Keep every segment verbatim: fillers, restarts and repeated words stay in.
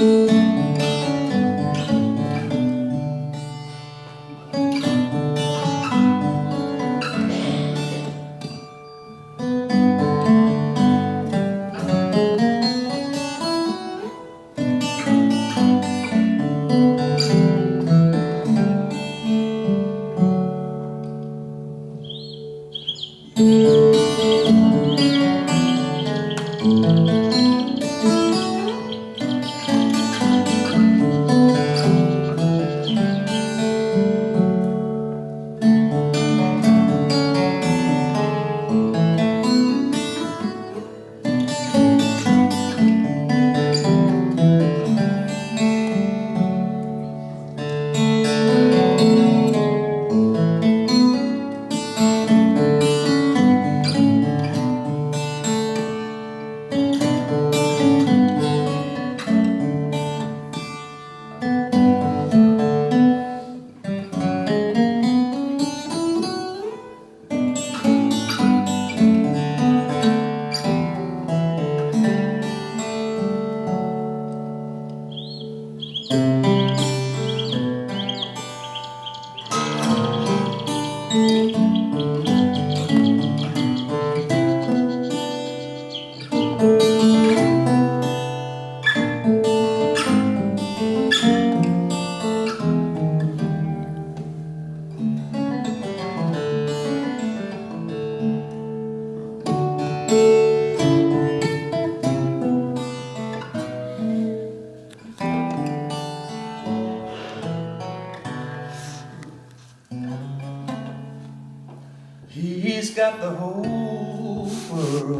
He's got the whole world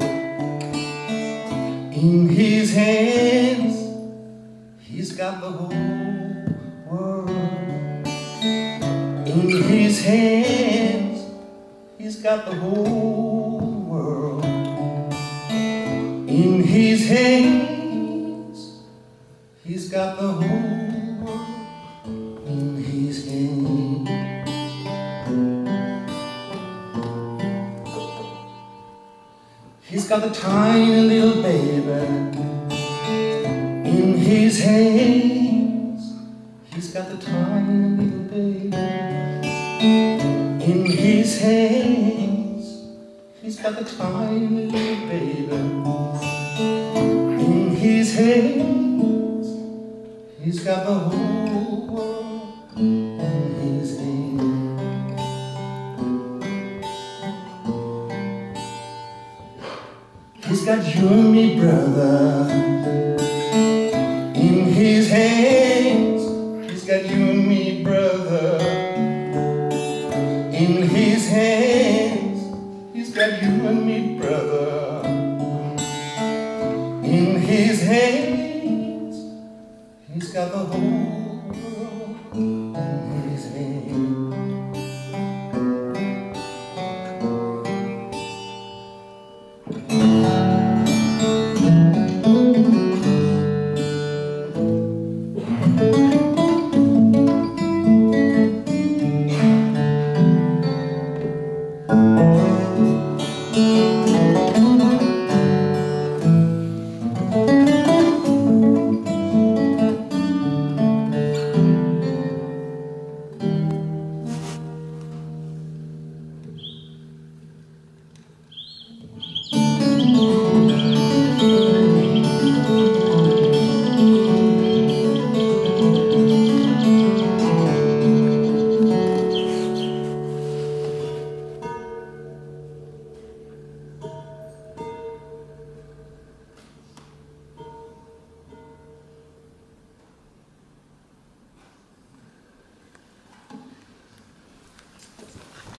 in his hands. He's got the whole world in his hands. He's got the whole world in his hands. He's got the whole world in his hands. He's got the tiny little baby in his hands. He's got the tiny little baby in his hands. He's got the tiny little baby in his hands. He's got the whole world in his hands. He's got you and me, brother.